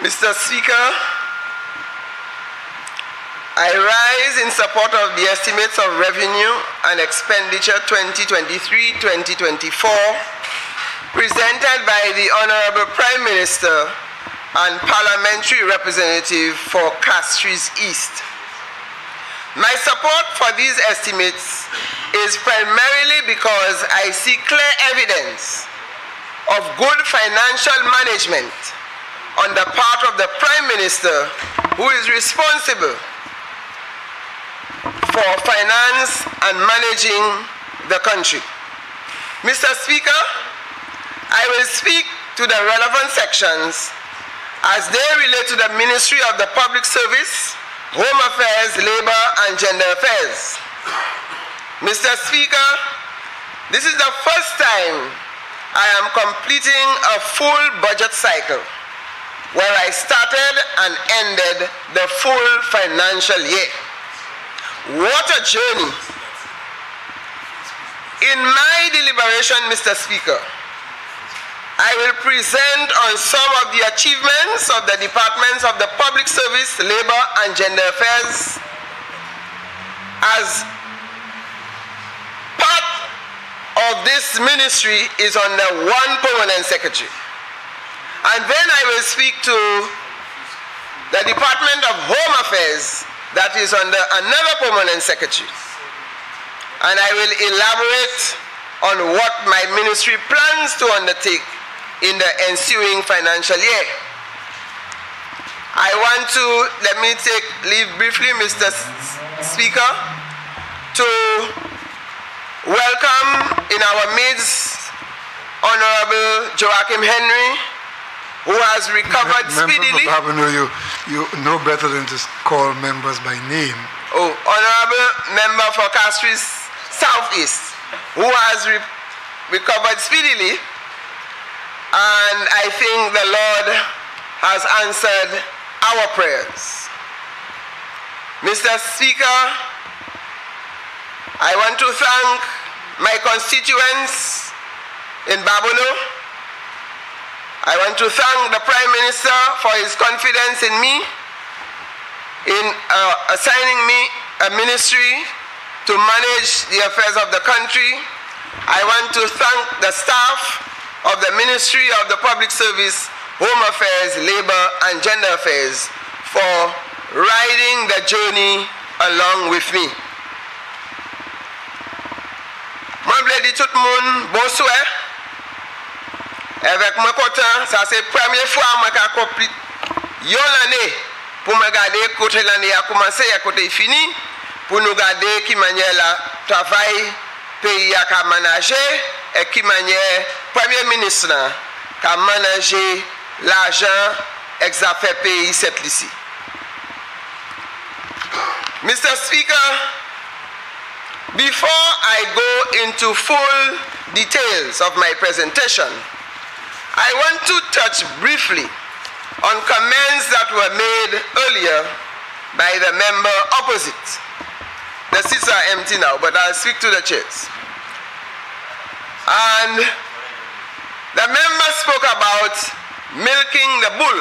Mr. Speaker, I rise in support of the estimates of revenue and expenditure 2023-2024 presented by the Honorable Prime Minister and Parliamentary Representative for Castries East. My support for these estimates is primarily because I see clear evidence of good financial management on the part of the Prime Minister, who is responsible for finance and managing the country. Mr. Speaker, I will speak to the relevant sections as they relate to the Ministry of the Public Service, Home Affairs, Labor and Gender Affairs. Mr. Speaker, this is the first time I am completing a full budget cycle where I started and ended the full financial year. What a journey. In my deliberation, Mr. Speaker, I will present on some of the achievements of the Departments of the Public Service, Labor and Gender Affairs as part of this ministry is under one permanent secretary. And then I will speak to the Department of Home Affairs that is under another permanent secretary. And I will elaborate on what my ministry plans to undertake in the ensuing financial year. I want to, let me leave briefly, Mr. Speaker, to welcome in our midst Honorable Joachim Henry, who has recovered speedily. You know better than to call members by name. Oh, Honorable Member for Castries Southeast, who has recovered speedily, and I think the Lord has answered our prayers. Mr. Speaker, I want to thank my constituents in Babono. I want to thank the Prime Minister for his confidence in me, in assigning me a ministry to manage the affairs of the country. I want to thank the staff of the Ministry of the Public Service, Home Affairs, Labor and Gender Affairs for riding the journey along with me. Moi, je dis tout le monde bonsoir. Avec moi content, ça c'est la première fois que je accompli l'année pour me garder côté l'année a commencé et côté fini pour nous garder qui manière la travail pays a manager et qui manière premier ministre a manager l'argent exafait pays cette ici. Mr. Speaker, before I go into full details of my presentation, I want to touch briefly on comments that were made earlier by the member opposite. The seats are empty now, but I'll speak to the chairs. And the member spoke about milking the bull.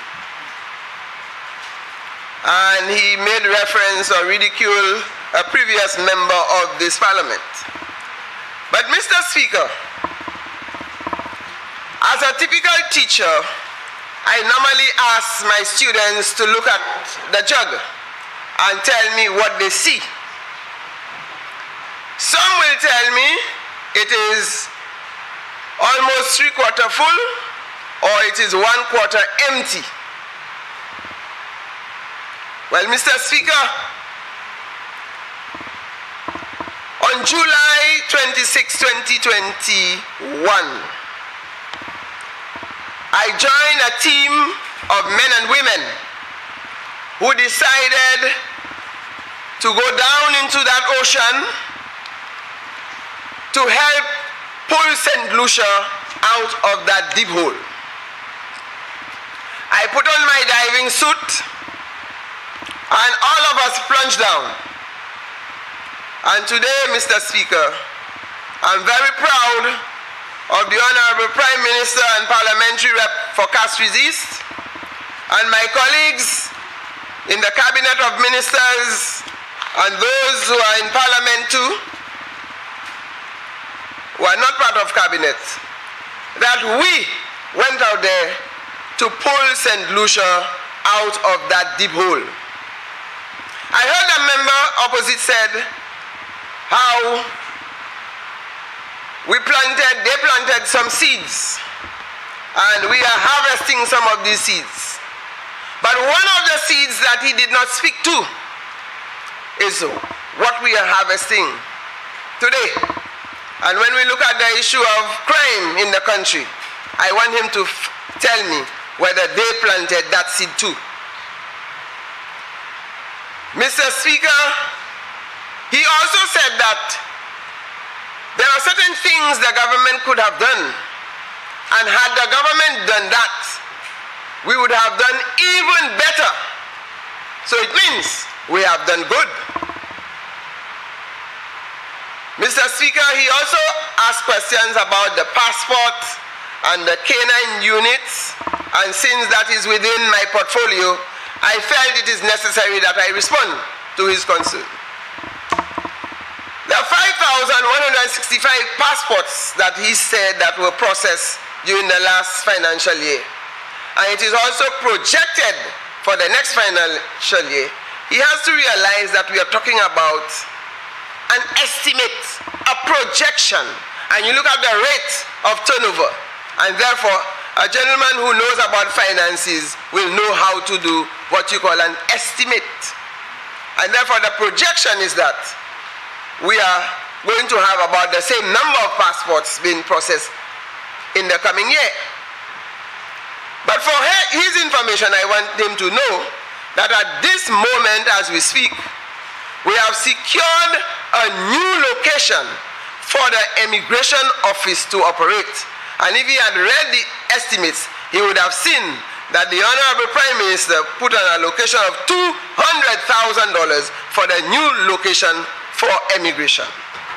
And he made reference or ridicule a previous member of this parliament. But Mr. Speaker, as a typical teacher, I normally ask my students to look at the jug and tell me what they see. Some will tell me it is almost 3/4 full or it is 1/4 empty. Well, Mr. Speaker, on July 26, 2021, I joined a team of men and women who decided to go down into that ocean to help pull St. Lucia out of that deep hole. I put on my diving suit and all of us plunged down. And today, Mr. Speaker, I'm very proud of the Honorable Prime Minister and Parliamentary Rep for Castries East and my colleagues in the Cabinet of Ministers and those who are in Parliament too, who are not part of Cabinet, that we went out there to pull St. Lucia out of that deep hole. I heard a member opposite said how they planted some seeds, and we are harvesting some of these seeds. But one of the seeds that he did not speak to is what we are harvesting today. And when we look at the issue of crime in the country, I want him to tell me whether they planted that seed too. Mr. Speaker, he also said that there are certain things the government could have done, and had the government done that, we would have done even better. So it means we have done good. Mr. Speaker, he also asked questions about the passport and the K9 units, and since that is within my portfolio, I felt it is necessary that I respond to his concern. The 5,165 passports that he said that were processed during the last financial year, and it is also projected for the next financial year, he has to realize that we are talking about an estimate, a projection, and you look at the rate of turnover, and therefore a gentleman who knows about finances will know how to do what you call an estimate. And therefore the projection is that we are going to have about the same number of passports being processed in the coming year. But for his information, I want him to know that at this moment as we speak, we have secured a new location for the immigration office to operate. And if he had read the estimates, he would have seen that the Honorable Prime Minister put an allocation of $200,000 for the new location for immigration.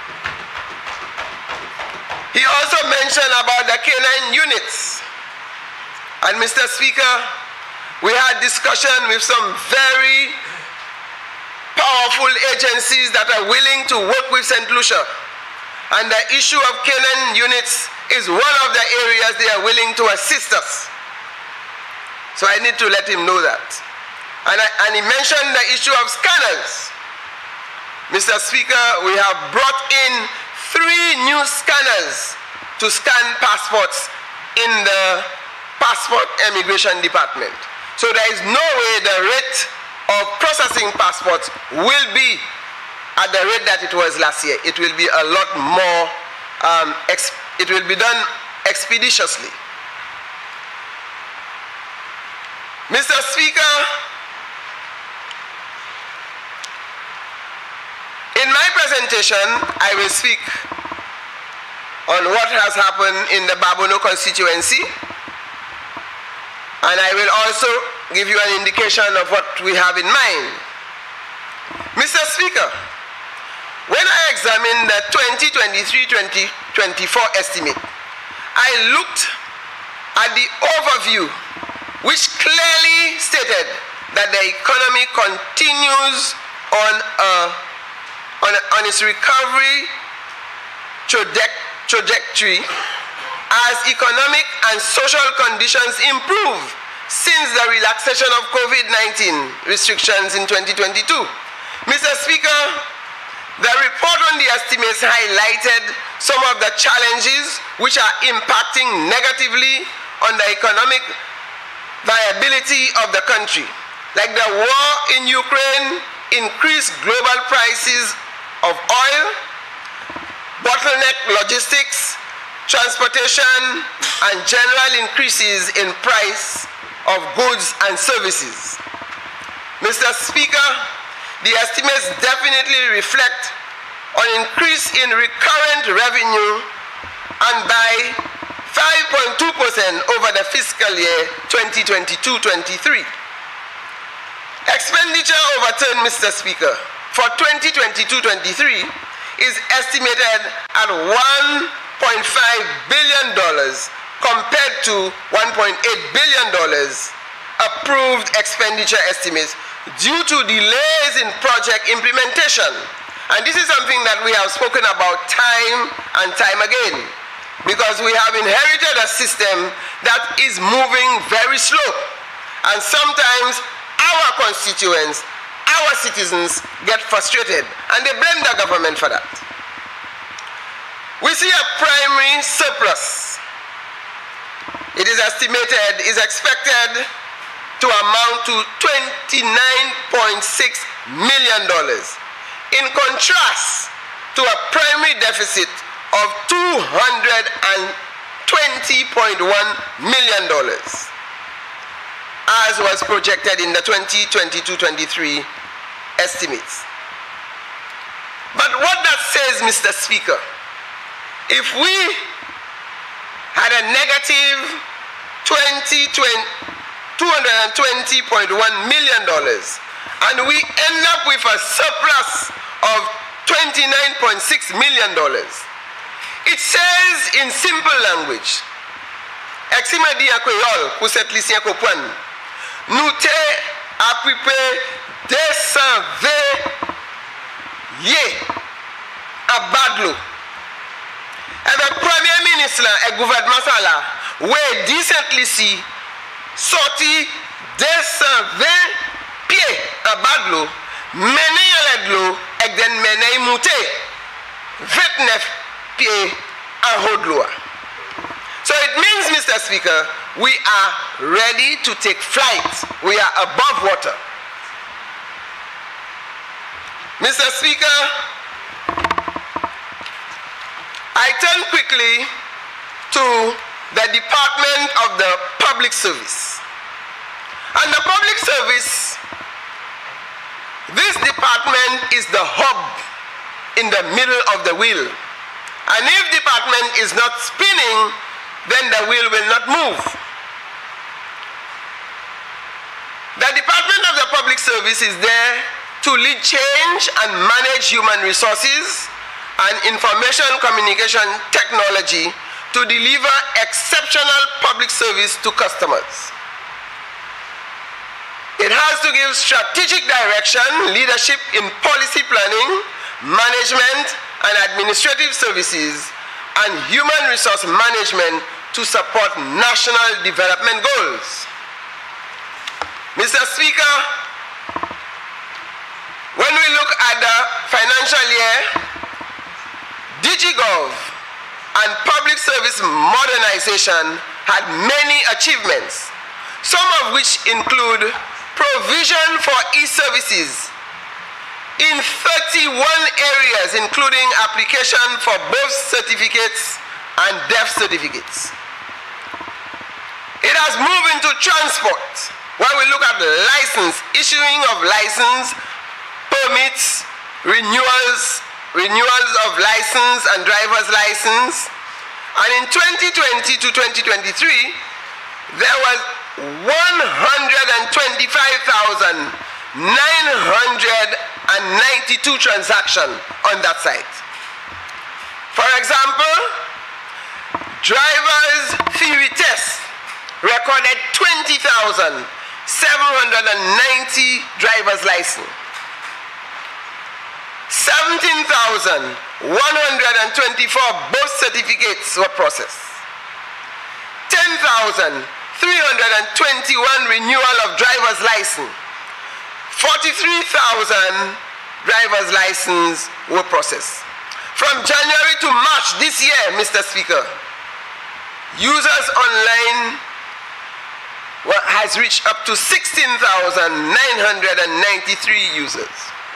He also mentioned about the K9 units. And Mr. Speaker, we had discussion with some very powerful agencies that are willing to work with St. Lucia. And the issue of K9 units is one of the areas they are willing to assist us. So I need to let him know that. And he mentioned the issue of scanners. Mr. Speaker, we have brought in 3 new scanners to scan passports in the Passport Immigration Department. So there is no way the rate of processing passports will be at the rate that it was last year. It will be a lot more, it will be done expeditiously. Mr. Speaker, in my presentation, I will speak on what has happened in the Babono constituency, and I will also give you an indication of what we have in mind. Mr. Speaker, when I examined the 2023-2024 estimate, I looked at the overview, which clearly stated that the economy continues on its recovery trajectory as economic and social conditions improve since the relaxation of COVID-19 restrictions in 2022. Mr. Speaker, the report on the estimates highlighted some of the challenges which are impacting negatively on the economic viability of the country, like the war in Ukraine, increased global prices of oil, bottleneck logistics, transportation, and general increases in price of goods and services. Mr. Speaker, the estimates definitely reflect an increase in recurrent revenue and by 5.2% over the fiscal year 2022-23. Expenditure overturn, Mr. Speaker, for 2022-23 is estimated at $1.5 billion compared to $1.8 billion approved expenditure estimates due to delays in project implementation. And this is something that we have spoken about time and time again, because we have inherited a system that is moving very slow. And sometimes our constituents, our citizens get frustrated, and they blame the government for that. We see a primary surplus. It is estimated, is expected to amount to $29.6 million, in contrast to a primary deficit of $220.1 million, as was projected in the 2022-23 estimates. But what that says, Mr. Speaker, if we had a negative $220.1 million and we end up with a surplus of $29.6 million, it says in simple language, Eximadi akoyol pusetli si akopwan, nous te apripe 220 ye a badlo. Et le Premier ministre et le gouvernement là, ouais, decently si sorti 220 pieds à bas de l'eau, mener à l'eau et then mener monter 29 pieds en haut de l'eau. So it means, Mr. Speaker, we are ready to take flight. We are above water. Mr. Speaker, I turn quickly to the Department of the Public Service. And the public service, this department is the hub in the middle of the wheel. And if the department is not spinning, then the wheel will not move. The Department of the Public Service is there to lead change and manage human resources and information communication technology to deliver exceptional public service to customers. It has to give strategic direction, leadership in policy planning, management and administrative services, and human resource management to support national development goals. Mr. Speaker, when we look at the financial year, DigiGov and public service modernization had many achievements, some of which include provision for e-services in 31 areas, including application for birth certificates and death certificates. It has moved into transport, where we look at the license, issuing of license, permits, renewals of license and driver's license. And in 2020 to 2023, there was 125,992 transactions on that site. For example, drivers' theory tests recorded 20,790 driver's license. 17,124 birth certificates were processed. 10,321 renewal of driver's license. 43,000 driver's license were processed. From January to March this year, Mr. Speaker, users online has reached up to 16,993 users.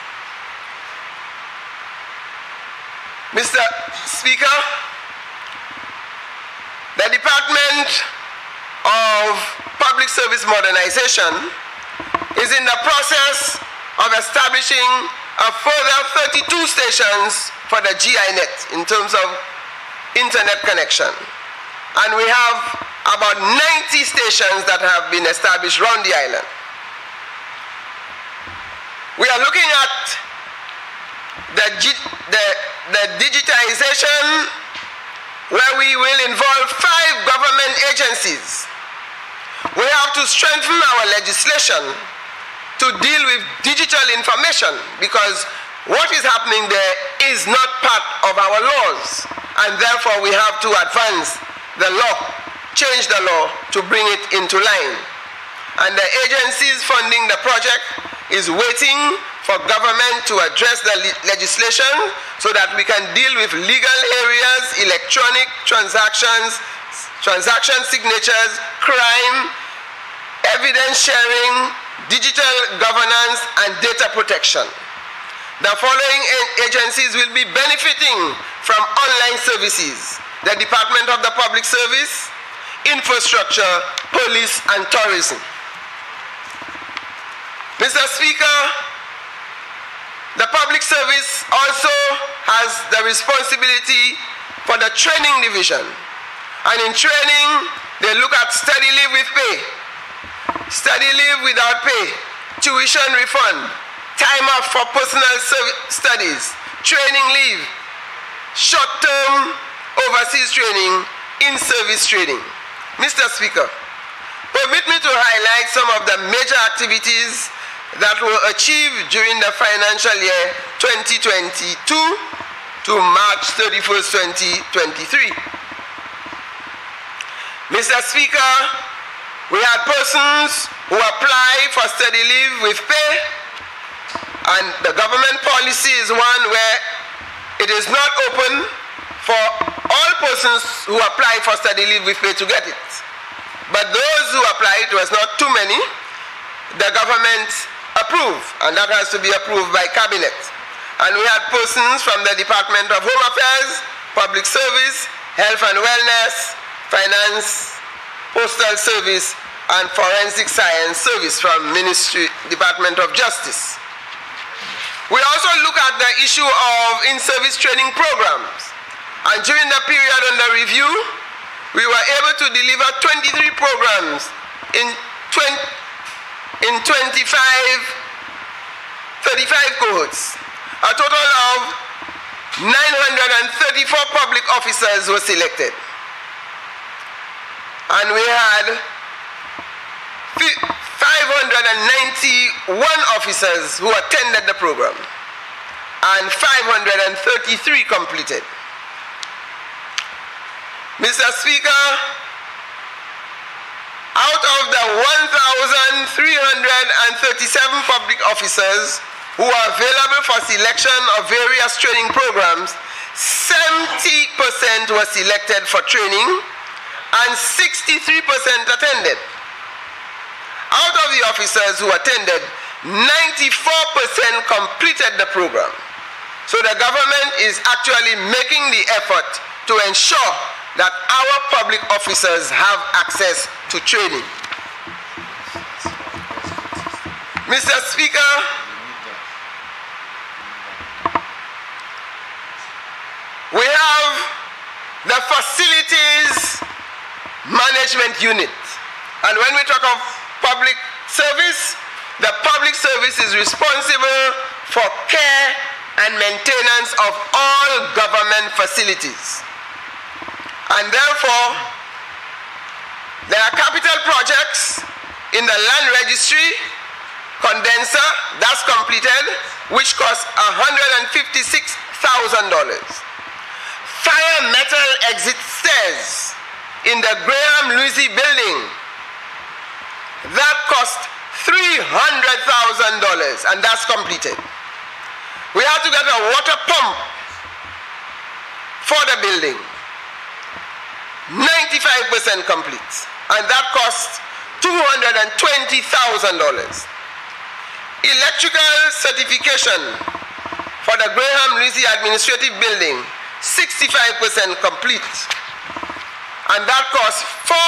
Mr. Speaker, the Department of Public Service Modernization is in the process of establishing a further 32 stations for the GINet in terms of internet connection. And we have about 90 stations that have been established around the island. We are looking at the digitization, where we will involve 5 government agencies. We have to strengthen our legislation to deal with digital information, because what is happening there is not part of our laws, and therefore we have to advance the law, change the law to bring it into line. And the agencies funding the project is waiting for government to address the legislation so that we can deal with legal areas, electronic transactions, transaction signatures, crime, evidence sharing, digital governance, and data protection. The following agencies will be benefiting from online services: the Department of the Public Service, Infrastructure, Police, and Tourism. Mr. Speaker, the Public Service also has the responsibility for the training division. And in training, they look at study leave with pay, study leave without pay, tuition refund, time off for personal studies, training leave, short-term overseas training, in-service training. Mr. Speaker, permit me to highlight some of the major activities that were achieved during the financial year 2022 to March 31st, 2023. Mr. Speaker, we had persons who applied for study leave with pay, and the government policy is one where it is not open for all persons who apply for study leave with pay to get it. But those who applied, it was not too many, the government approved, and that has to be approved by cabinet. And we had persons from the Department of Home Affairs, Public Service, Health and Wellness, Finance, Postal Service, and Forensic Science Service from Department of Justice. We also look at the issue of in-service training programs. And during the period under review, we were able to deliver 23 programs in 35 cohorts. A total of 934 public officers were selected. And we had 591 officers who attended the program, and 533 completed. Mr. Speaker, out of the 1,337 public officers who are available for selection of various training programs, 70% were selected for training and 63% attended. Out of the officers who attended, 94% completed the program. So the government is actually making the effort to ensure that our public officers have access to training. Mr. Speaker, we have the Facilities Management Unit. And when we talk of public service, the public service is responsible for care and maintenance of all government facilities. And therefore, there are capital projects in the land registry, condenser, that's completed, which costs $156,000. Fire metal exit stairs in the Graham Lucia building, that cost $300,000, and that's completed. We have to get a water pump for the building, 95% complete, and that costs $220,000. Electrical certification for the Graham Lucia Administrative Building, 65% complete, and that costs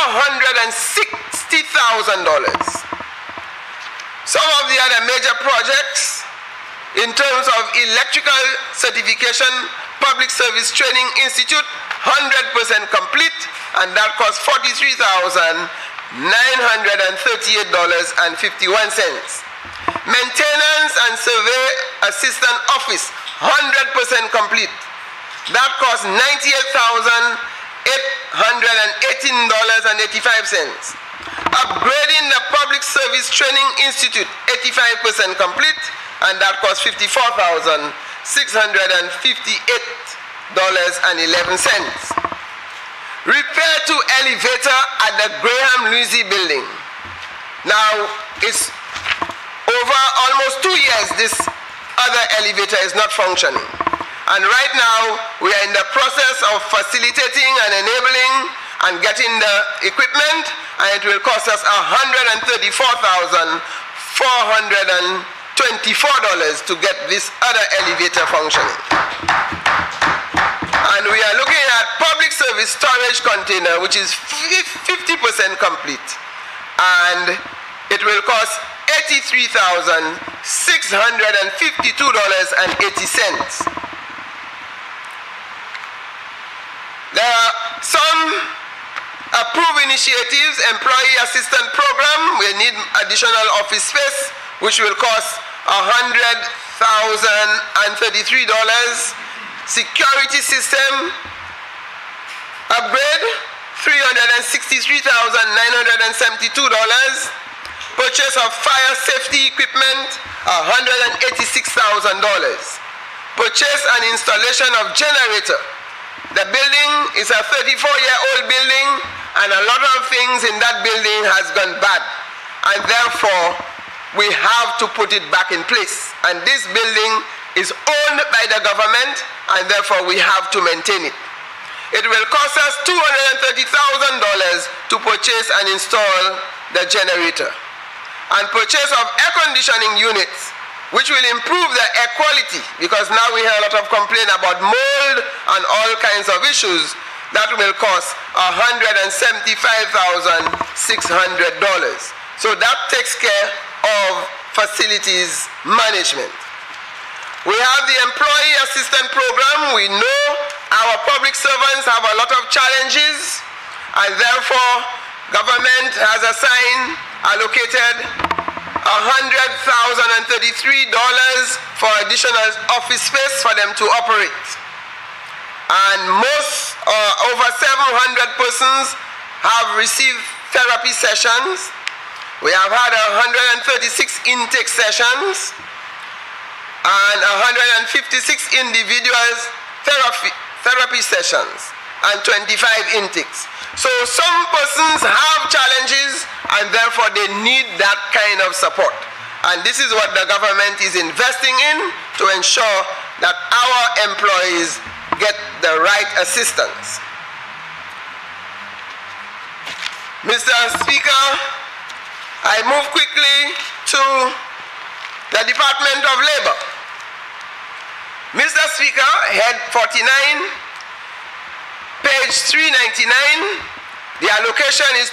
$460,000. Some of the other major projects in terms of electrical certification, Public Service Training Institute, 100% complete, and that costs $43,938.51. Maintenance and Survey Assistant Office, 100% complete. That costs $98,818.85. A upgrading the Public Service Training Institute, 85% complete, and that cost $54,658.11. Repair to elevator at the Graham Lucy building. Now, it's over almost 2 years this other elevator is not functioning. And right now, we are in the process of facilitating and enabling and getting the equipment, and it will cost us $134,424 to get this other elevator functioning. And we are looking at public service storage container, which is 50% complete, and it will cost $83,652.80. There are some approved initiatives, employee assistance program. We need additional office space, which will cost $100,033. Security system upgrade, $363,972. Purchase of fire safety equipment, $186,000. Purchase and installation of generator. The building is a 34-year-old building, and a lot of things in that building has gone bad, and therefore we have to put it back in place. And this building is owned by the government, and therefore we have to maintain it. It will cost us $230,000 to purchase and install the generator. And purchase of air conditioning units, which will improve the air quality, because now we hear a lot of complaint about mold and all kinds of issues. That will cost $175,600. So that takes care of facilities management. We have the employee assistance program. We know our public servants have a lot of challenges, and therefore government has allocated $100,033 for additional office space for them to operate. And over 700 persons have received therapy sessions. We have had 136 intake sessions and 156 individuals therapy sessions and 25 intakes. So some persons have challenges, and therefore they need that kind of support. And this is what the government is investing in to ensure that our employees get the right assistance. Mr. Speaker, I move quickly to the Department of Labor. Mr. Speaker, Head 49, page 399, the allocation is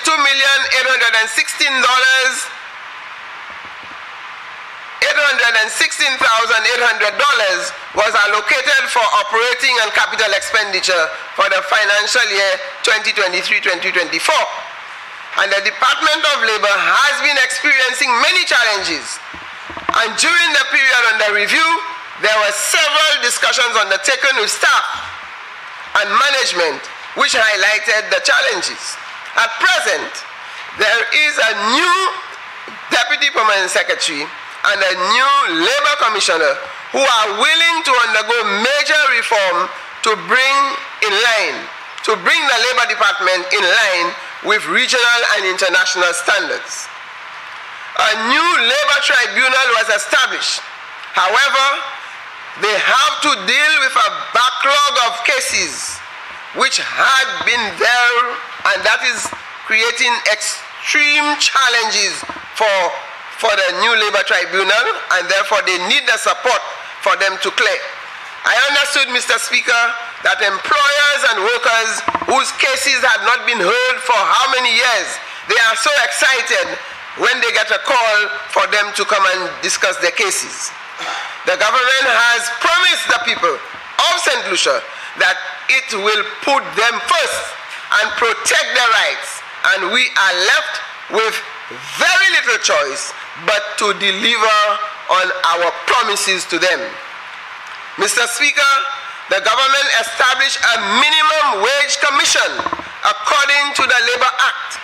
$816,800 was allocated for operating and capital expenditure for the financial year 2023-2024. And the Department of Labor has been experiencing many challenges. And during the period under review, there were several discussions undertaken with staff and management which highlighted the challenges. At present, there is a new Deputy Permanent Secretary and a new Labor Commissioner who are willing to undergo major reform to bring the Labor Department in line with regional and international standards. A new Labor Tribunal was established. However, they have to deal with a backlog of cases which had been there, and that is creating extreme challenges for the new Labor Tribunal, and therefore they need the support for them to clear. I understood, Mr. Speaker, that employers and workers whose cases had not been heard for how many years, they are so excited when they get a call for them to come and discuss their cases. The government has promised the people of St. Lucia that it will put them first and protect their rights, and we are left with very little choice but to deliver on our promises to them. Mr. Speaker, the government established a minimum wage commission according to the Labor Act,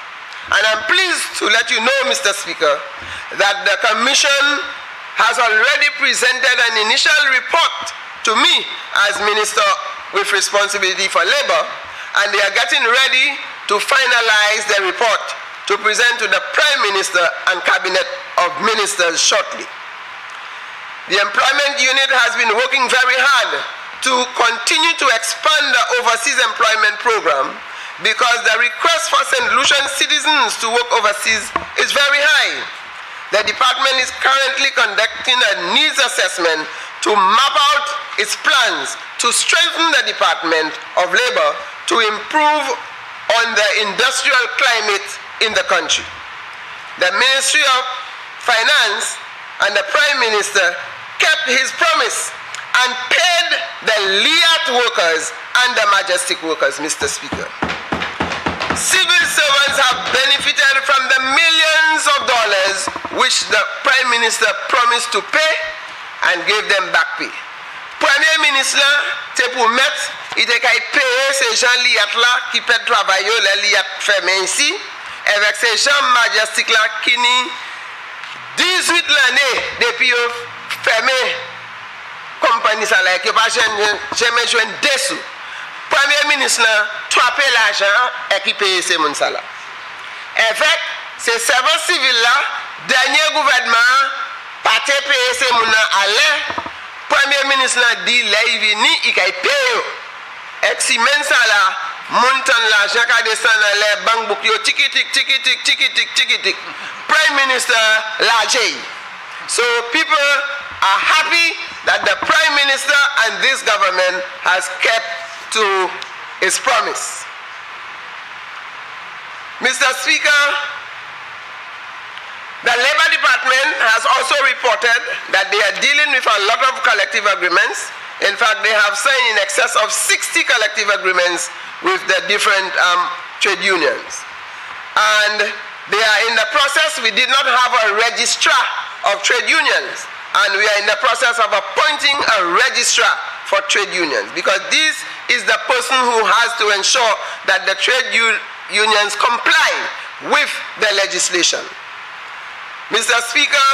And I'm pleased to let you know, Mr. Speaker, that the Commission has already presented an initial report to me as Minister with responsibility for labor, and they are getting ready to finalize their report to present to the Prime Minister and Cabinet of Ministers shortly. The Employment Unit has been working very hard to continue to expand the Overseas Employment Program because the request for St. Lucian citizens to work overseas is very high. The department is currently conducting a needs assessment to map out its plans to strengthen the Department of Labor to improve on the industrial climate in the country. The Ministry of Finance and the Prime Minister kept his promise and paid the Liat workers and the Majestic workers, Mr. Speaker. Civil servants have benefited from the millions of dollars which the Prime Minister promised to pay and gave them back pay. Premier Ministre te promet il te kay payer ces gens liat là qui peut travailler les liat fermé ici avec ces gens Majestic là qui ni 18 l'année depuis fermé compagnie ça là qui pas jamais joindre des sous. Premier ministre trapé l'argent et qui paye ces moun ça là. Avec ces servants civils là, dernier gouvernement pas te payer ces moun à l'air. Premier ministre dit là il vini il kay paye. Et si men ça là montant l'argent qui descend dans les banques book yo tiki tik. Prime Minister Lajay. So people are happy that the Prime Minister and this government has kept to his promise. Mr. Speaker, the Labor Department has also reported that they are dealing with a lot of collective agreements. In fact, they have signed in excess of 60 collective agreements with the different trade unions. And they are in the process. We did not have a registrar of trade unions, and we are in the process of appointing a registrar for trade unions, because this is the person who has to ensure that the trade unions comply with the legislation. Mr. Speaker,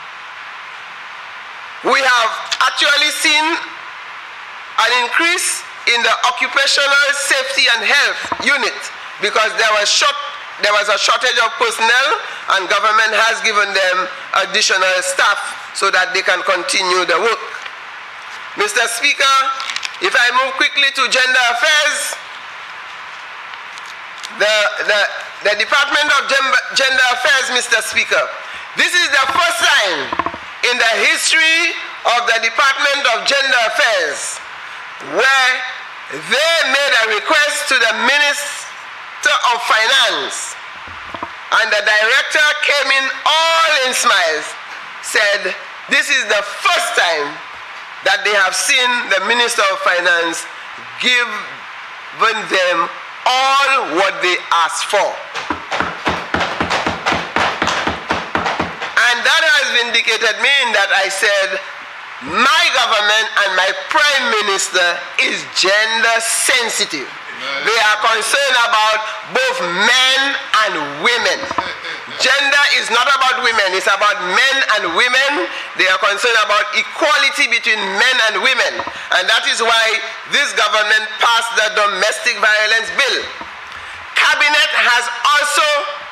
we have actually seen an increase in the occupational safety and health unit because there was a shortage of personnel, and government has given them additional staff so that they can continue the work. Mr. Speaker, if I move quickly to gender affairs, the Department of Gender Affairs, Mr. Speaker, this is the first time in the history of the Department of Gender Affairs where they made a request to the Minister of Finance, and the director came in all in smiles, said this is the first time that they have seen the Minister of Finance given them all what they asked for. And that has vindicated me in that I said my government and my Prime Minister is gender sensitive. They are concerned about both men and women. Gender is not about women, it's about men and women. They are concerned about equality between men and women. And that is why this government passed the domestic violence bill. Cabinet has also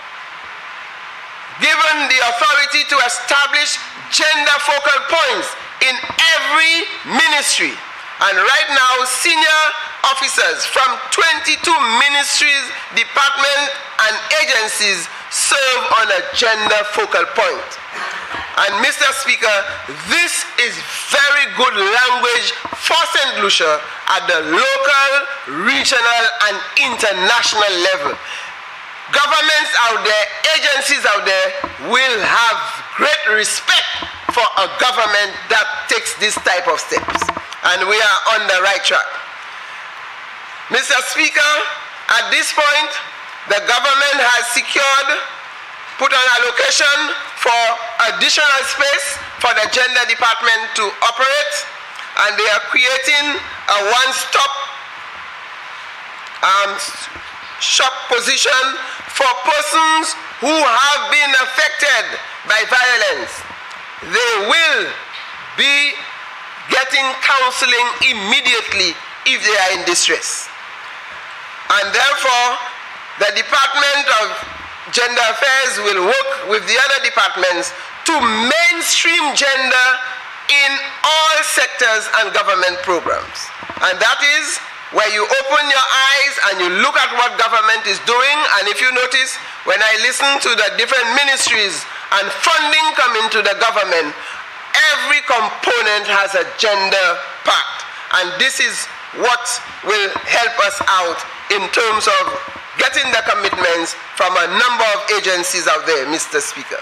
given the authority to establish gender focal points in every ministry. And right now, senior officers from 22 ministries, departments, and agencies serve on a gender focal point. And Mr. Speaker, this is very good language for St. Lucia at the local, regional, and international level. Governments out there, agencies out there will have great respect for a government that takes this type of steps. And we are on the right track. Mr. Speaker, at this point, the government has put an allocation for additional space for the gender department to operate, and they are creating a one-stop shop position for persons who have been affected by violence. They will be getting counseling immediately if they are in distress. And therefore, the Department of Gender Affairs will work with the other departments to mainstream gender in all sectors and government programs. And that is where you open your eyes and you look at what government is doing. And if you notice, when I listen to the different ministries and funding coming to the government, every component has a gender part. And this is what will help us out in terms of getting the commitments from a number of agencies out there, Mr. Speaker.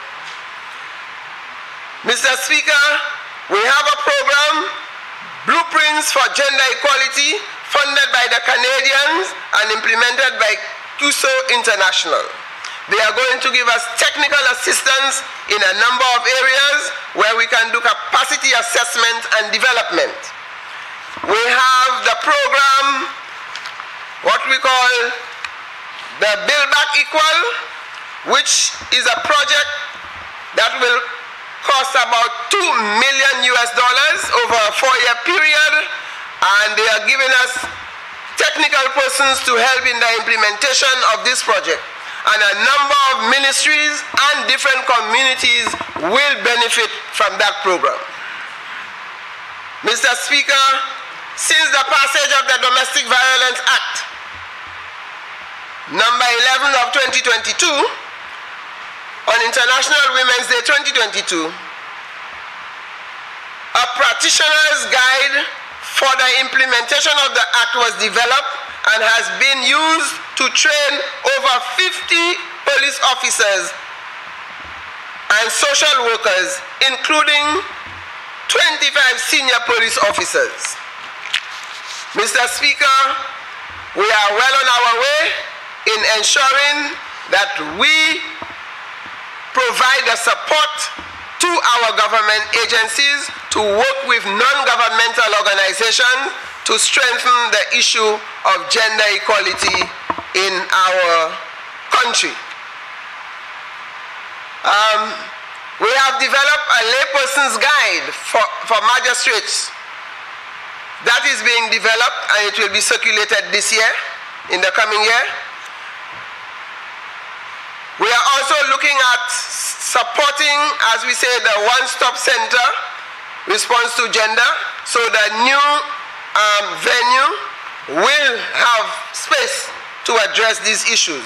Mr. Speaker, we have a program, Blueprints for Gender Equality, funded by the Canadians and implemented by CUSO International. They are going to give us technical assistance in a number of areas where we can do capacity assessment and development. We have the program, what we call the Build Back Equal, which is a project that will cost about $2 million over a 4-year period, and they are giving us technical persons to help in the implementation of this project. And a number of ministries and different communities will benefit from that program. Mr. Speaker, since the passage of the Domestic Violence Act, number 11 of 2022, on International Women's Day 2022, a practitioner's guide for the implementation of the act was developed and has been used to train over 50 police officers and social workers, including 25 senior police officers. Mr. Speaker, we are well on our way in ensuring that we provide the support to our government agencies to work with non-governmental organizations to strengthen the issue of gender equality in our country. We have developed a layperson's guide for magistrates. That is being developed and it will be circulated this year, in the coming year. We are also looking at supporting, as we say, the one-stop center response to gender. So the new venue will have space to address these issues.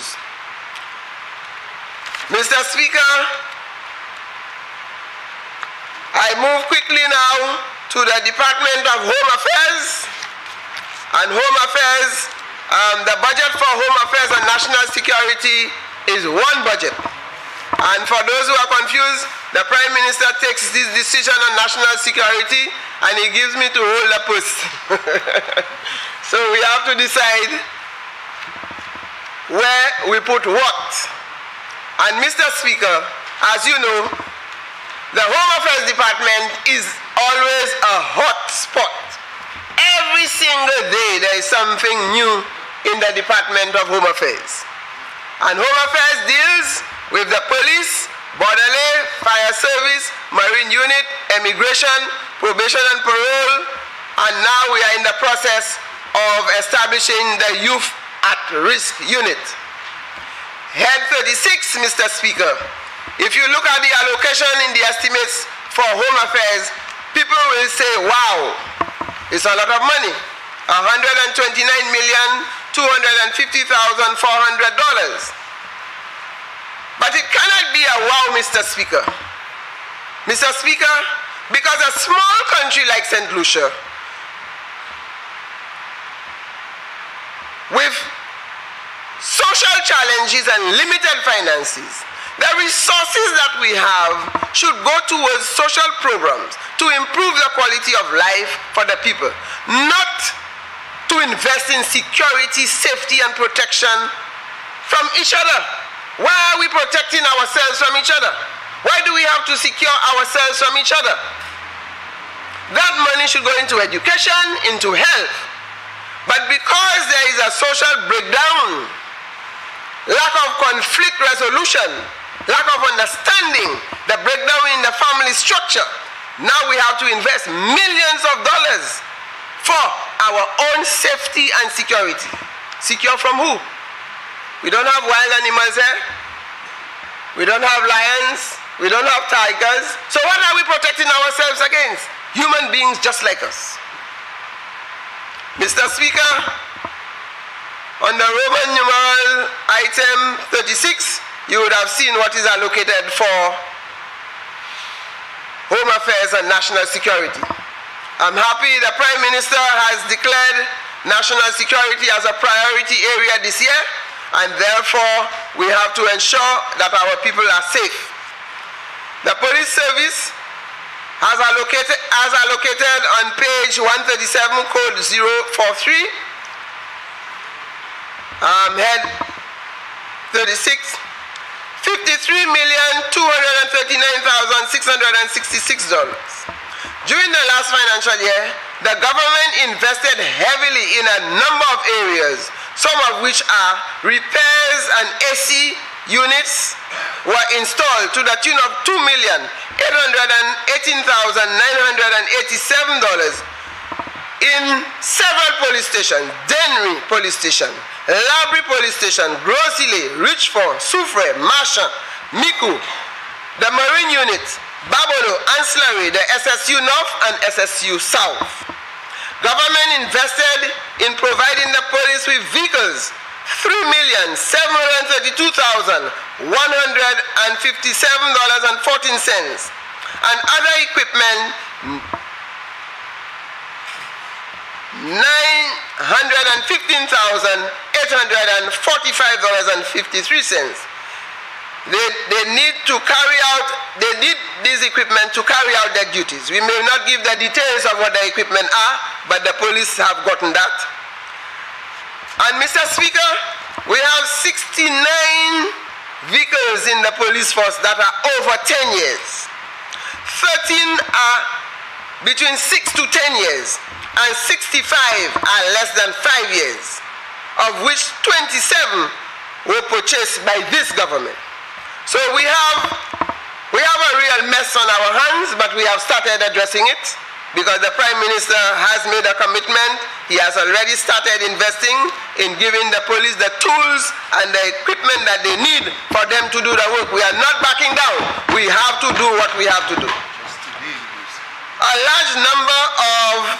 Mr. Speaker, I move quickly now to the Department of Home Affairs. And Home Affairs, the budget for Home Affairs and National Security is one budget. And for those who are confused, the Prime Minister takes this decision on national security and he gives me to hold the post. So we have to decide where we put what. And Mr. Speaker, as you know, the Home Affairs Department is always a hot spot. Every single day there is something new in the Department of Home Affairs. And Home Affairs deals with the police, borderlay, fire service, marine unit, immigration, probation and parole, and now we are in the process of establishing the youth at risk unit. Head 36, Mr. Speaker, if you look at the allocation in the estimates for Home Affairs, people will say, wow, it's a lot of money, $129,250,400. But it cannot be a wow, Mr. Speaker. Mr. Speaker, because a small country like St. Lucia, with social challenges and limited finances, the resources that we have should go towards social programs to improve the quality of life for the people, not to invest in security, safety, and protection from each other. Why are we protecting ourselves from each other? Why do we have to secure ourselves from each other? That money should go into education, into health. But because there is a social breakdown, lack of conflict resolution, lack of understanding, the breakdown in the family structure. Now we have to invest millions of dollars for our own safety and security. Secure from who? We don't have wild animals here. We don't have lions. We don't have tigers. So what are we protecting ourselves against? Human beings just like us. Mr. Speaker, on the Roman numeral item 36, you would have seen what is allocated for Home Affairs and National Security. I'm happy the Prime Minister has declared national security as a priority area this year, and therefore we have to ensure that our people are safe. The police service has allocated on page 137, code 043, head 36, $53,239,666. During the last financial year, the government invested heavily in a number of areas, some of which are repairs and AC units were installed to the tune of $2,818,987 in several police stations: Dennery Police Station, Labrie Police Station, Grosile, Richford, Soufre, Masha, Miku, the Marine Unit, Babolo, Ancillary, the SSU North and SSU South. Government invested in providing the police with vehicles, $3,732,157.14, and other equipment, $915,845.53. They need this equipment to carry out their duties. We may not give the details of what the equipment are, but the police have gotten that. And Mr. Speaker, we have 69 vehicles in the police force that are over 10 years. 13 are between 6 to 10 years, and 65 are less than 5 years, of which 27 were purchased by this government. So we have a real mess on our hands, but we have started addressing it because the Prime Minister has made a commitment. He has already started investing in giving the police the tools and the equipment that they need for them to do the work. We are not backing down. We have to do what we have to do. A large number of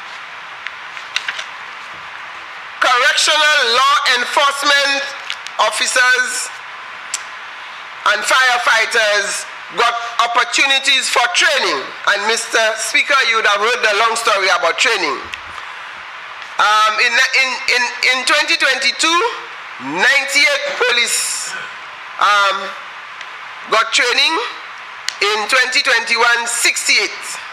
correctional law enforcement officers and firefighters got opportunities for training. And Mr. Speaker, you would have heard the long story about training. In 2022, 98 police got training. In 2021, 68.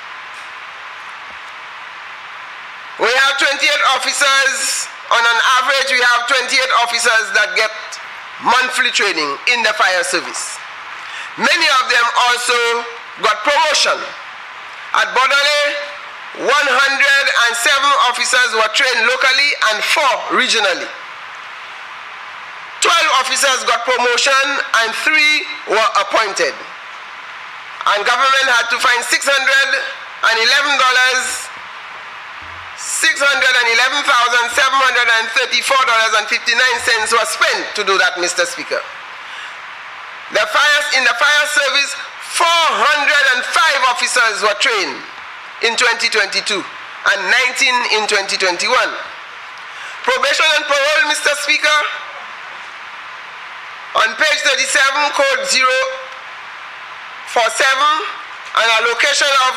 We have 28 officers. On an average, we have 28 officers that get monthly training in the fire service. Many of them also got promotion. At Bodole, 107 officers were trained locally and 4 regionally. 12 officers got promotion and 3 were appointed. And government had to find $611,734.59 was spent to do that, Mr. Speaker. In the fire service, 405 officers were trained in 2022 and 19 in 2021. Probation and parole, Mr. Speaker, on page 37, code 047, an allocation of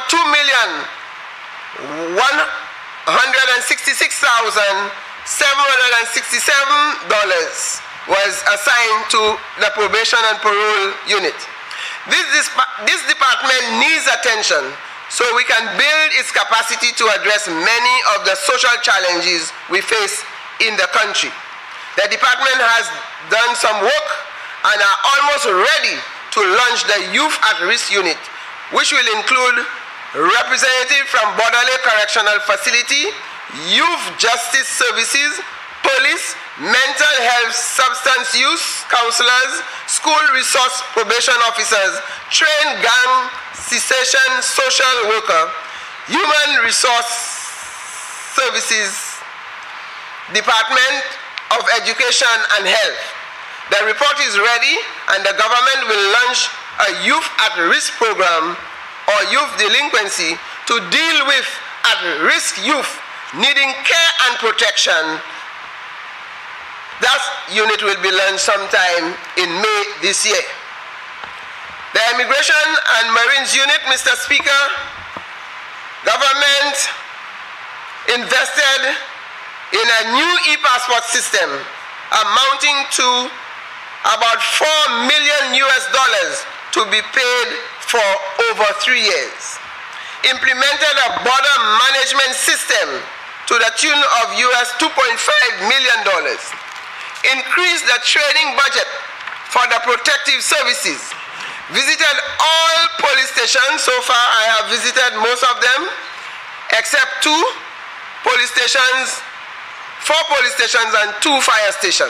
$2,166,767 was assigned to the probation and parole unit. This department needs attention so we can build its capacity to address many of the social challenges we face in the country. The department has done some work and are almost ready to launch the Youth at Risk Unit, which will include representatives from Bodole Correctional Facility, Youth Justice Services, Police, mental health substance use counselors, school resource probation officers, trained gang cessation social worker, human resource services, Department of Education and Health. The report is ready and the government will launch a youth at risk program or youth delinquency to deal with at-risk youth needing care and protection. That unit will be launched sometime in May this year. The Immigration and Marines unit, Mr. Speaker, government invested in a new e-passport system amounting to about $4 million to be paid for over 3 years. Implemented a border management system to the tune of $2.5 million. Increased the training budget for the protective services. Visited all police stations. So far I have visited most of them except 2 police stations, 4 police stations and 2 fire stations.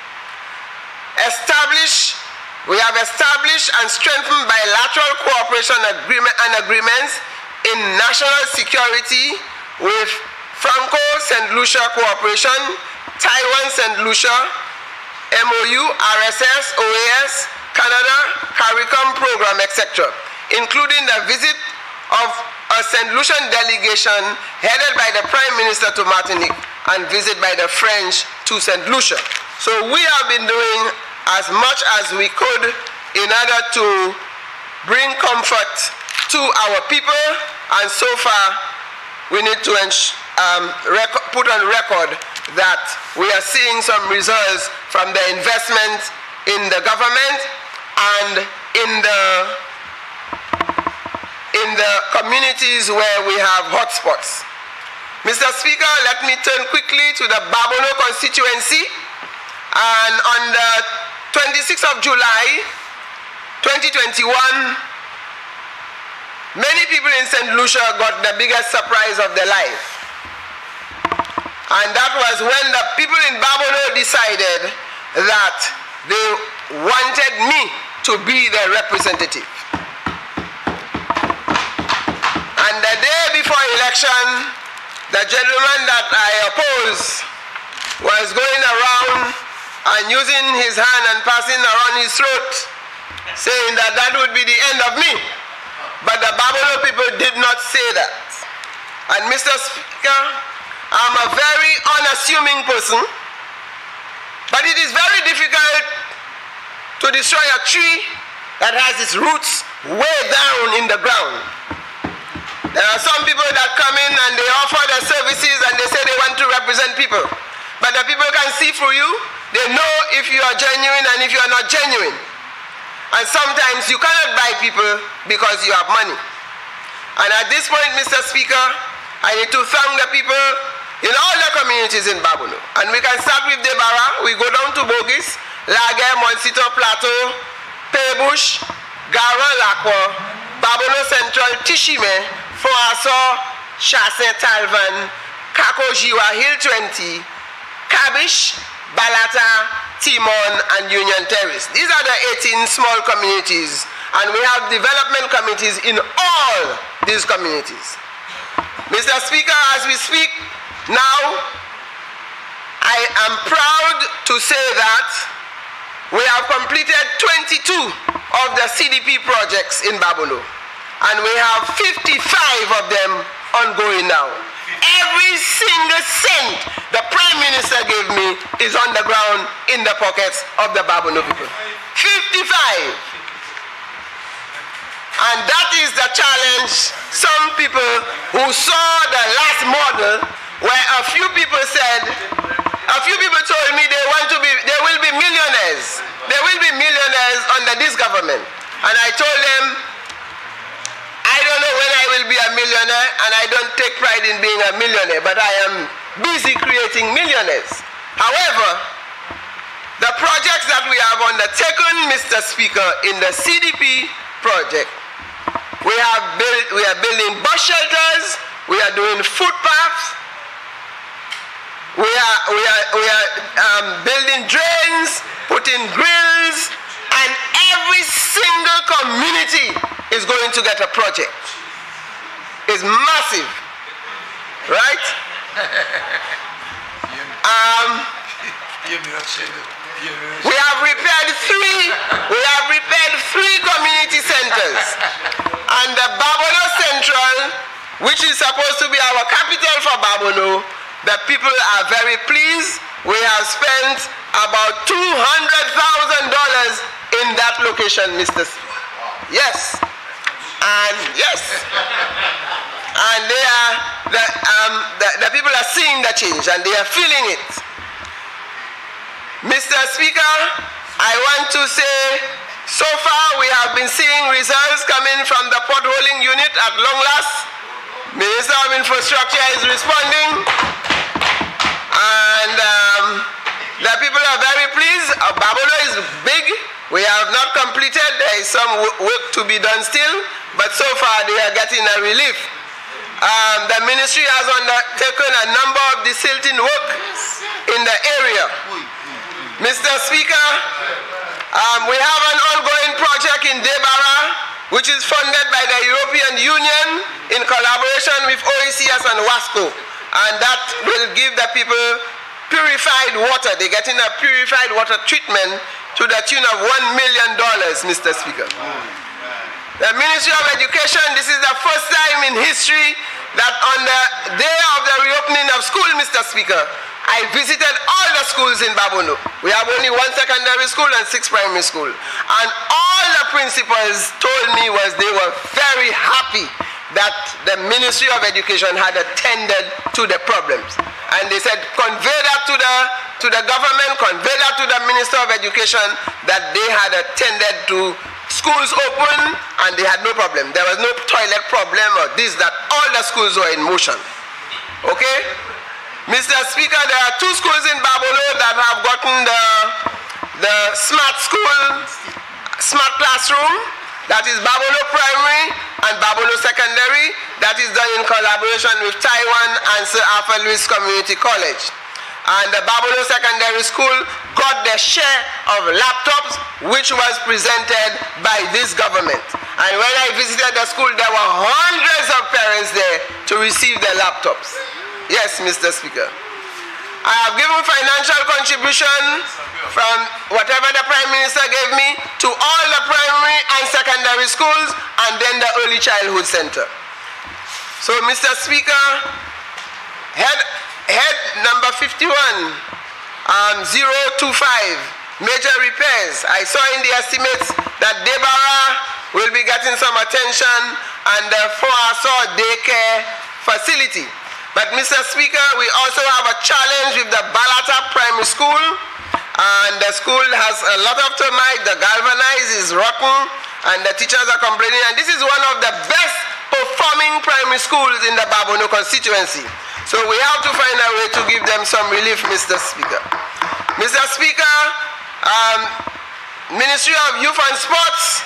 We have established and strengthened bilateral cooperation agreements in national security with Franco-St. Lucia Cooperation, Taiwan-St. Lucia, MOU, RSS, OAS, Canada, CARICOM program, etc., including the visit of a St. Lucian delegation headed by the Prime Minister to Martinique and visit by the French to St. Lucia. So we have been doing as much as we could in order to bring comfort to our people, and so far we need to put on record that we are seeing some results from the investment in the government and in the communities where we have hotspots. Mr. Speaker, let me turn quickly to the Babono constituency. And on the 26th of July, 2021, many people in St. Lucia got the biggest surprise of their life. And that was when the people in Babono decided that they wanted me to be their representative. And the day before election, the gentleman that I oppose was going around and using his hand and passing around his throat, saying that that would be the end of me. But the Babono people did not say that. And Mr. Speaker, I'm a very unassuming person, but it is very difficult to destroy a tree that has its roots way down in the ground. There are some people that come in and they offer their services and they say they want to represent people. But the people can see through you. They know if you are genuine and if you are not genuine. And sometimes you cannot buy people because you have money. And at this point, Mr. Speaker, I need to thank the people in all the communities in Babono. And we can start with Debara. We go down to Bogis, Lague, Monsito, Plateau, Paybush, Gara, Lakwa, Babono Central, Tishime, Foaso, Chassin, Talvan, Kakojiwa, Hill 20, Kabish, Balata, Timon, and Union Terrace. These are the 18 small communities, and we have development committees in all these communities. Mr. Speaker, as we speak now, I am proud to say that we have completed 22 of the CDP projects in Babono, and we have 55 of them ongoing now. Every single cent the Prime Minister gave me is on the ground in the pockets of the Babono people. 55. And that is the challenge. Some people who saw the last model where a few people told me they will be millionaires. They will be millionaires under this government. And I told them, I don't know when I will be a millionaire, and I don't take pride in being a millionaire, but I am busy creating millionaires. However, the projects that we have undertaken, Mr. Speaker, in the CDP project, we are building bus shelters, we are doing footpaths, We are building drains, putting grills, and every single community is going to get a project. It's massive, right? We have repaired three community centers, and the Babono Central, which is supposed to be our capital for Babono, the people are very pleased. We have spent about $200,000 in that location, Mr. Yes, and yes, and they are the people are seeing the change and they are feeling it. Mr. Speaker, I want to say, so far we have been seeing results coming from the potholing unit at long last. Minister of Infrastructure is responding, and the people are very pleased. Babono is big. We have not completed. There is some work to be done still, but so far they are getting a relief. The ministry has undertaken a number of desilting work in the area. Mr. Speaker, we have an ongoing project in Debara, which is funded by the European Union in collaboration with OECS and WASCO, and that will give the people purified water. They're getting a purified water treatment to the tune of $1 million, Mr. Speaker. The Ministry of Education, this is the first time in history that on the day of the reopening of school, Mr. Speaker, I visited all the schools in Babono. We have only 1 secondary school and 6 primary school. And all the principals told me was they were very happy that the Ministry of Education had attended to the problems. And they said, convey that to the government, convey that to the Minister of Education, that they had attended to schools open and they had no problem. There was no toilet problem or this, that. All the schools were in motion. Okay? Mr. Speaker, there are 2 schools in Babono that have gotten the smart school, smart classroom. That is Babono Primary and Babono Secondary. That is done in collaboration with Taiwan and Sir Arthur Lewis Community College. And the Babono Secondary School got their share of laptops, which was presented by this government. And when I visited the school, there were hundreds of parents there to receive their laptops. Yes, Mr. Speaker. I have given financial contribution from whatever the Prime Minister gave me to all the primary and secondary schools and then the early childhood center. So, Mr. Speaker, head number 51, 025, major repairs. I saw in the estimates that Debara will be getting some attention and the Foaso daycare facility. But Mr. Speaker, we also have a challenge with the Balata Primary School, and the school has a lot of termite. The galvanized is rotten, and the teachers are complaining. And this is one of the best performing primary schools in the Babono constituency. So we have to find a way to give them some relief, Mr. Speaker. Mr. Speaker, Ministry of Youth and Sports,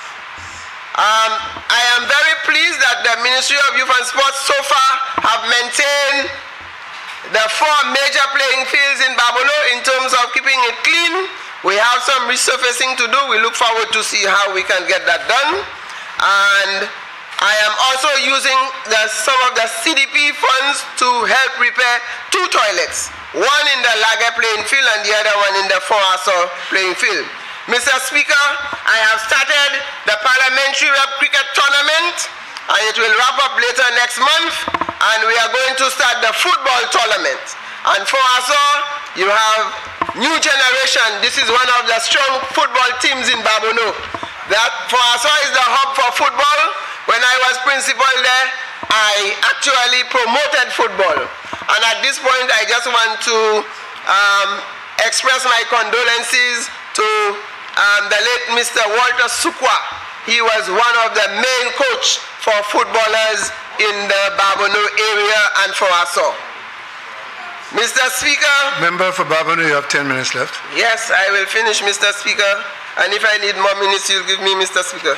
I am very pleased that the Ministry of Youth and Sports so far have maintained the 4 major playing fields in Babono in terms of keeping it clean. We have some resurfacing to do. We look forward to see how we can get that done. And I am also using some of the CDP funds to help repair 2 toilets. One in the Lager playing field and the other one in the Foaso playing field. Mr. Speaker, I have started the Parliamentary Rep Cricket Tournament, and it will wrap up later next month, and we are going to start the football tournament. And for us all, you have new generation. This is one of the strong football teams in Babono. That for us all is the hub for football. When I was principal there, I actually promoted football. And at this point, I just want to express my condolences to the late Mr. Walter Sukwa. He was one of the main coach for footballers in the Babono area and for us all. Mr. Speaker. Member for Babono, you have 10 minutes left. Yes, I will finish, Mr. Speaker. And if I need more minutes, you'll give me, Mr. Speaker.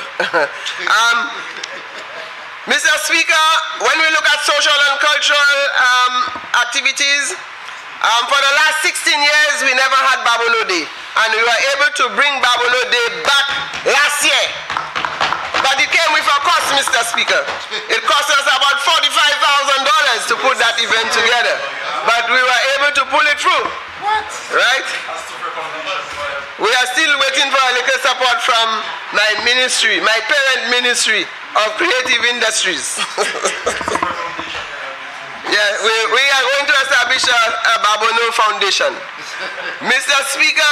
Mr. Speaker, when we look at social and cultural activities, For the last 16 years, we never had Babono Day. And we were able to bring Babono Day back last year. But it came with a cost, Mr. Speaker. It cost us about $45,000 to put that event together. But we were able to pull it through. What? Right? We are still waiting for a little support from my ministry, my parent ministry of creative industries. Yeah, we are going to establish a Babono Foundation. Mr. Speaker,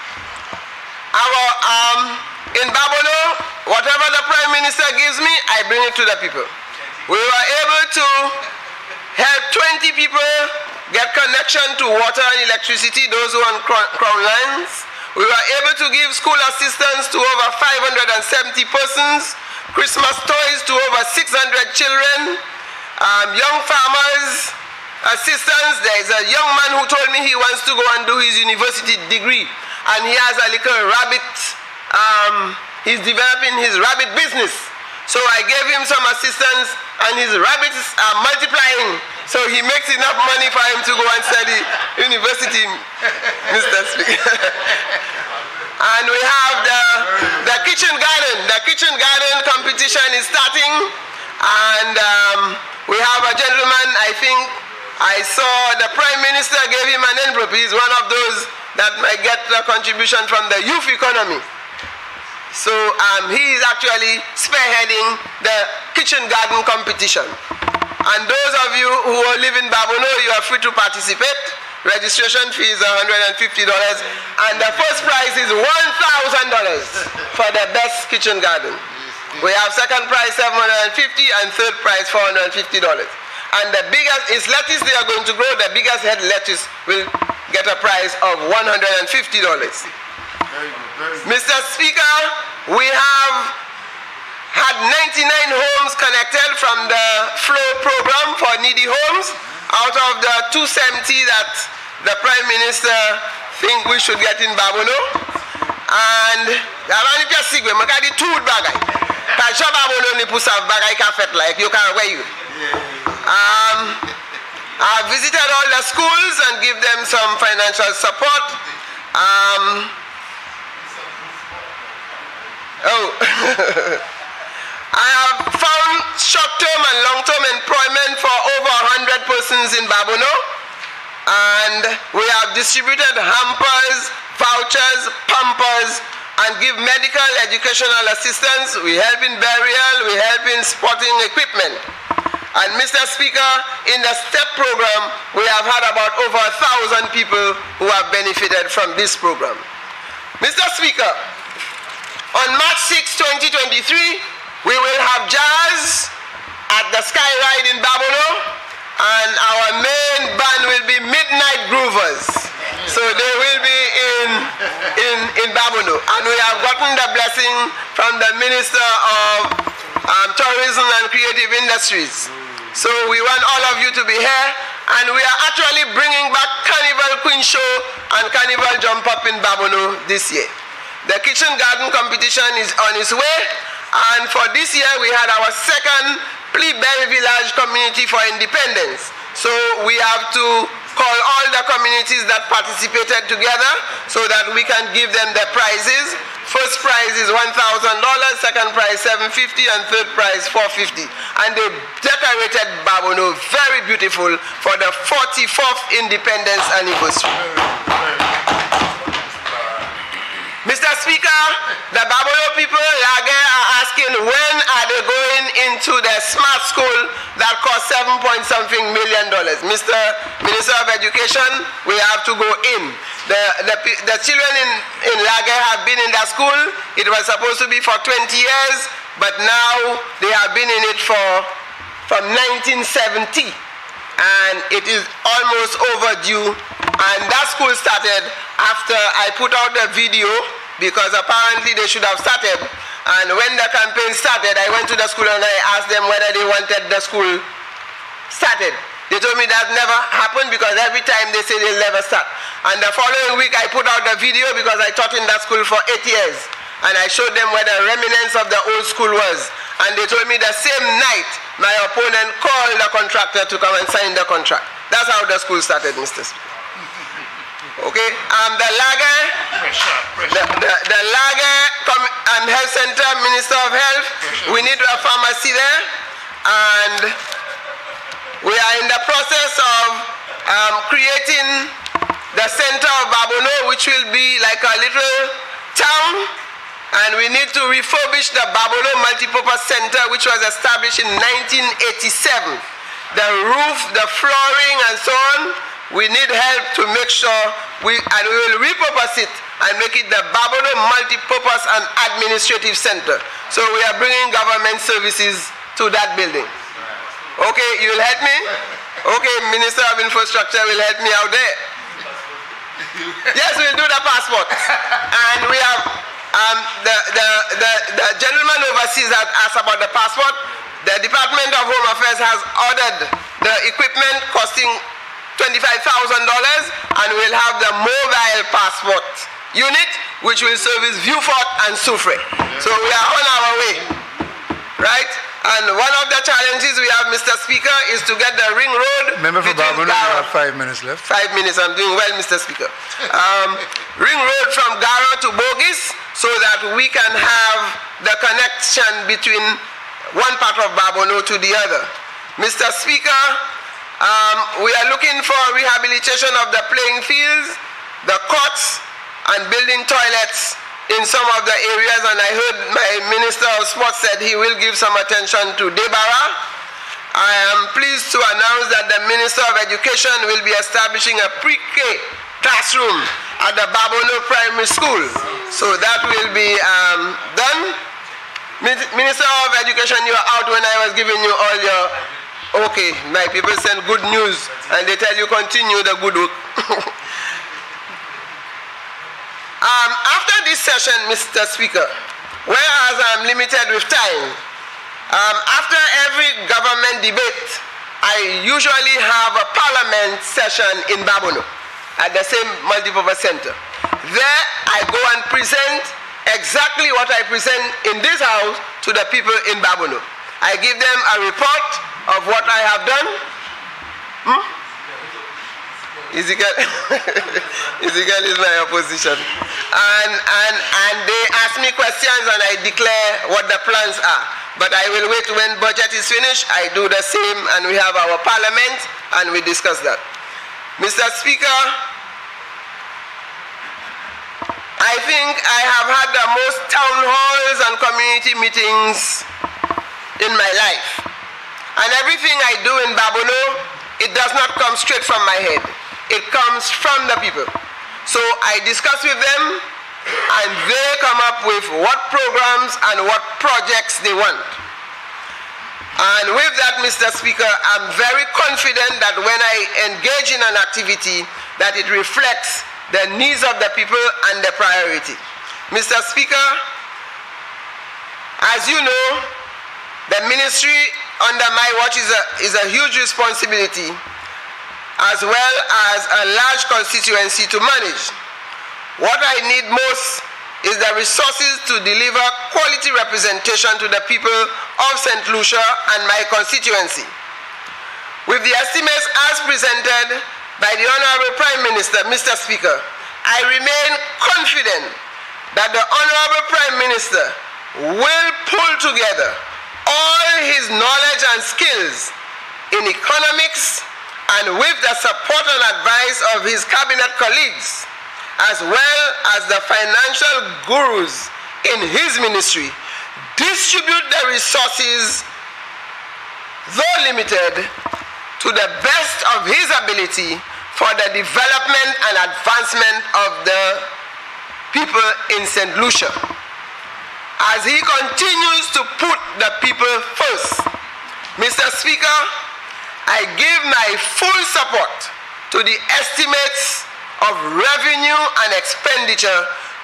in Babono, whatever the Prime Minister gives me, I bring it to the people. We were able to help 20 people get connection to water and electricity, those who are on crown lines. We were able to give school assistance to over 570 persons, Christmas toys to over 600 children, young farmers, assistance. There is a young man who told me he wants to go and do his university degree, and he has a little rabbit, he's developing his rabbit business. So I gave him some assistance, and his rabbits are multiplying. So he makes enough money for him to go and study university, Mr. Speaker. And we have the kitchen garden. The kitchen garden competition is starting, and we have a gentleman, I think I saw the Prime Minister gave him an envelope. He's one of those that might get a contribution from the youth economy. So he is actually spearheading the kitchen garden competition. And those of you who live in Babono, you are free to participate. Registration fee is $150, and the first prize is $1,000 for the best kitchen garden. We have second prize $750 and third prize $450. And the biggest is lettuce they are going to grow. The biggest head lettuce will get a prize of $150. Very good, very good. Mr. Speaker, we have had 99 homes connected from the Flow program for needy homes out of the 270 that the Prime Minister think we should get in Babono. And I visited all the schools and give them some financial support. I have found short-term and long-term employment for over 100 persons in Babono, and we have distributed hampers, vouchers, pampers, and give medical educational assistance. We help in burial, we help in sporting equipment. And Mr. Speaker, in the STEP program, we have had about over 1,000 people who have benefited from this program. Mr. Speaker, on March 6, 2023, we will have jazz at the Sky Ride in Babono, and our main band will be Midnight Groovers. So they will be in Babono. And we have gotten the blessing from the Minister of Tourism and Creative Industries. So we want all of you to be here, and we are actually bringing back Carnival Queen Show and Carnival Jump Up in Babono this year. The kitchen garden competition is on its way. And for this year, we had our second Berry Village Community for Independence. So we have to call all the communities that participated together so that we can give them the prizes. First prize is $1,000, second prize $750, and third prize $450. And they decorated Babono very beautiful for the 44th Independence Anniversary. Mr. Speaker, the Babono people are asking when are they going into the smart school that costs $7.something million. Mr. Minister of Education, we have to go in. The children in Lage have been in that school. It was supposed to be for 20 years, but now they have been in it from 1970. And it is almost overdue. And that school started after I put out the video, because apparently they should have started. And when the campaign started, I went to the school and I asked them whether they wanted the school started. They told me that never happened because every time they say they'll never start. And the following week I put out the video because I taught in that school for 8 years. And I showed them where the remnants of the old school was. And they told me the same night my opponent called the contractor to come and sign the contract. That's how the school started, Mr. Speaker. Okay, the Lager, the Lager Health Center, Minister of Health, we need a pharmacy there, and we are in the process of creating the center of Babono, which will be like a little town, and we need to refurbish the Babono Multipurpose Center, which was established in 1987. The roof, the flooring, and so on, we need help to make sure we will repurpose it and make it the Babono Multipurpose and Administrative Center. So we are bringing government services to that building. Okay, you will help me? Okay, Minister of Infrastructure will help me out there. Yes, we'll do the passport. And we have the gentleman overseas that asked about the passport. The Department of Home Affairs has ordered the equipment costing $25,000, and we'll have the mobile passport unit, which will service Vieux-Fort and Soufrière. So we are on our way, right? And one of the challenges we have, Mr. Speaker, is to get the ring road. Member for Babono, you have 5 minutes left. 5 minutes, I'm doing well, Mr. Speaker. Ring road from Garo to Bogis, so that we can have the connection between one part of Babono to the other. Mr. Speaker, we are looking for rehabilitation of the playing fields, the courts, and building toilets in some of the areas, and I heard my Minister of Sports said he will give some attention to Debara. I am pleased to announce that the Minister of Education will be establishing a pre-K classroom at the Babono Primary School. So that will be done. Minister of Education, you are out when I was giving you all your... Okay, my people send good news and they tell you continue the good work. After this session, Mr. Speaker, whereas I'm limited with time, after every government debate, I usually have a parliament session in Babono at the same multipurpose center. There I go and present exactly what I present in this house to the people in Babono. I give them a report of what I have done. Ezekiel is my opposition. And they ask me questions and I declare what the plans are. But I will wait when budget is finished. I do the same, and we have our parliament and we discuss that. Mr. Speaker, I think I have had the most town halls and community meetings in my life. And everything I do in Babono, it does not come straight from my head. It comes from the people. So I discuss with them, and they come up with what programs and what projects they want. And with that, Mr. Speaker, I'm very confident that when I engage in an activity, that it reflects the needs of the people and the priority. Mr. Speaker, as you know, the ministry under my watch is a huge responsibility, as well as a large constituency to manage. What I need most is the resources to deliver quality representation to the people of St. Lucia and my constituency. With the estimates as presented by the Honorable Prime Minister, Mr. Speaker, I remain confident that the Honorable Prime Minister will pull together all his knowledge and skills in economics, and with the support and advice of his cabinet colleagues, as well as the financial gurus in his ministry, distribute the resources, though limited, to the best of his ability for the development and advancement of the people in St. Lucia. As he continues to put the people first, Mr. Speaker, I give my full support to the estimates of revenue and expenditure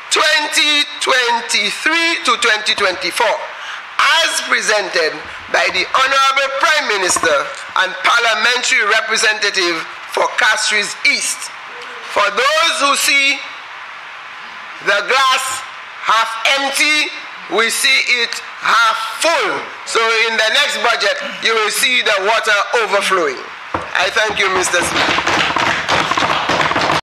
2023 to 2024 as presented by the Honorable Prime Minister and Parliamentary Representative for Castries East. For those who see the glass half empty, we see it half full. So in the next budget, you will see the water overflowing. I thank you, Mr. Speaker.